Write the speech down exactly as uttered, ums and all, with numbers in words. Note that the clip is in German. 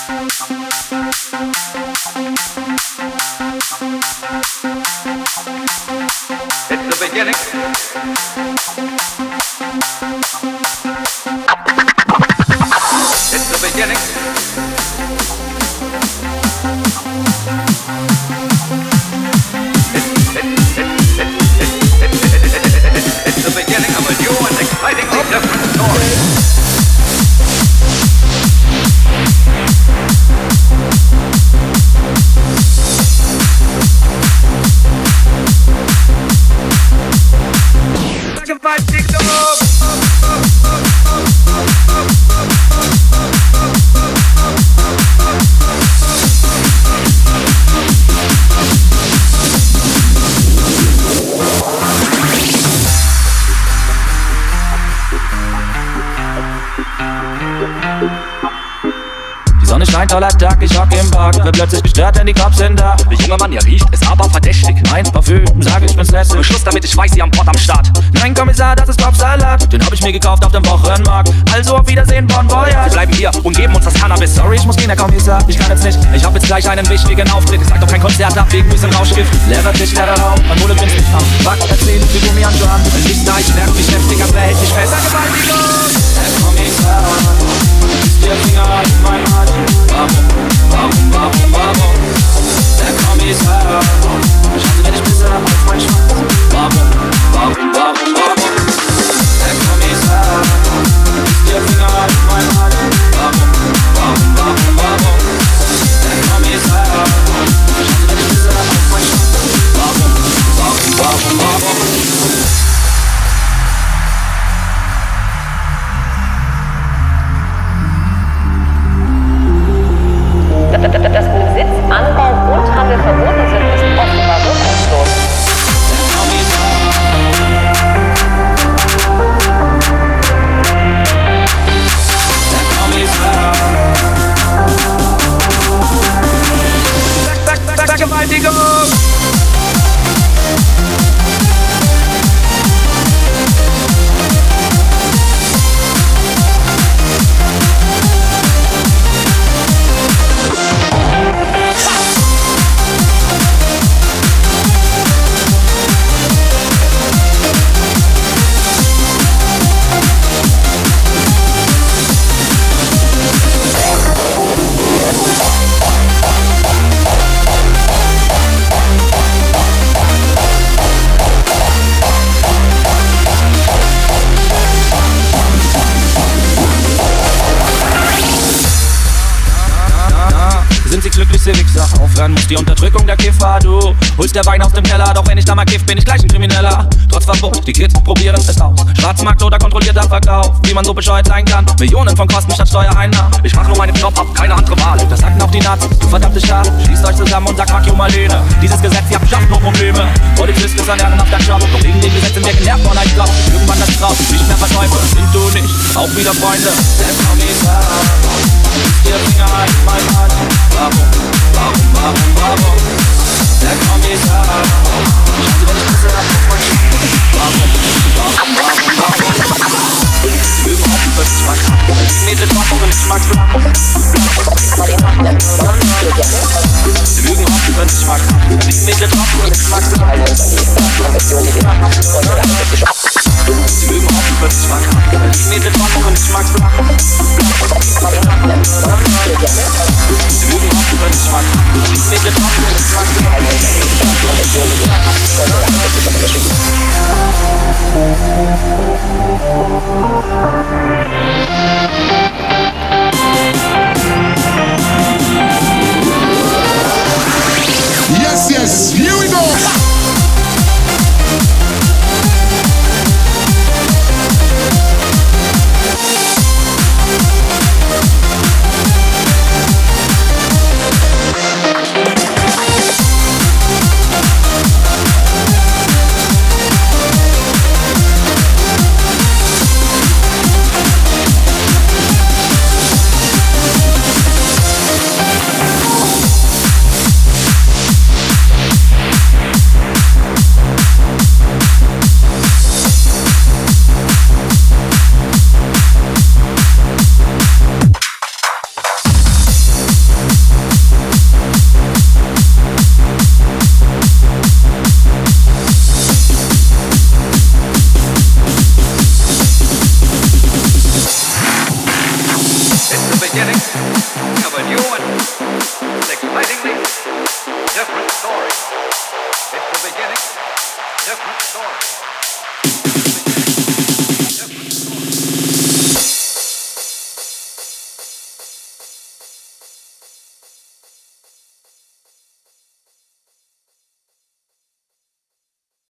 It's the beginning. It's the beginning. It's, it, it, it, it, it, it, it, it, it's the beginning of a new and excitingly different story. Ein toller Tag, ich hock im Park, wird plötzlich gestört, denn die Cops sind da. Der junge Mann, ihr riecht, ist aber verdächtig. Mein Parfüm, sag ich bin's lässig. Beschluss damit, ich weiß, Sie haben Pott am Start. Nein, Kommissar, das ist Kopfsalat. Den hab ich mir gekauft auf dem Wochenmarkt. Also auf Wiedersehen, Bon Voyage. Wir bleiben hier und geben uns das Cannabis. Sorry, ich muss gehen, Herr Kommissar, ich kann jetzt nicht. Ich hab jetzt gleich einen wichtigen Auftritt. Ich sag doch kein Konzert ab, wegen bisschen Rauschgift. Leerer Tisch, leerer Raum, mein Mole bringt's nicht auf. Fuck, erzähl, wie du mir an Johann. Wenn ich da, ich nerv mich heftig, aber er hält mich fest. Vergewaltigung! Herr Kommissar, ist der Finger in mein Arsch. Warum, warum, warum, warum? Der Kommissar, schade, wenn ich Pisse hab auf mein Schwanz. Warum, warum, warum, warum? Der Kommissar, ist der Finger in mein Arsch. Warum, warum, warum, warum? Der Kommissar, schade, wenn ich Pisse hab auf mein Schwanz. Warum, warum, warum, warum? Dass Besitz, Anbau und Handel verboten sind, ist offenbar wirkungslos. Vergewaltigung! Sind sie glückliche Wichser? Aufhören muss die Unterdrückung der Kiffer. Du holst der Wein aus dem Keller, doch wenn ich da mal kiff, bin ich gleich ein Krimineller. Trotz Verbot, die Kids probieren es aus. Schwarzmarkt oder kontrollierter Verkauf, wie man so bescheuert sein kann. Millionen von Kosten statt Steuereinnahmen. Ich mach nur meinen Job, hab keine andere Wahl. Das sagten auch die Nazis, du verdammte Schaf. Schließt euch zusammen und sagt fuck you Marlene. Dieses Gesetz, ihr habt schafft nur Probleme. Polizist ist ein ehrenhafter Job, doch wegen dem Gesetz sind wir genervt von euch drauf. Irgendwann das Kraut, nicht mehr verteufeln, sind du nicht, auch wieder Freunde. Der Kommissar, ist der Finger in mein Arsch. Warum, warum, warum, warum? Der Kommissar, schade, wenn ich Pisse hab auf mein Schwanz. Warum, warum, warum, warum? Sie mögen auch über sich verkacken. Die Mädel drauf und ich mag's lang. Sie mögen auch über sich verkacken. Die Mädel drauf und ich mag's lang. Sie mögen auch über sich verkacken. Die Mädel drauf und ich mag's lang. Sie mögen auch über sich verkacken. Die Mädel drauf und ich mag's lang. Yes, yes, here we go. story.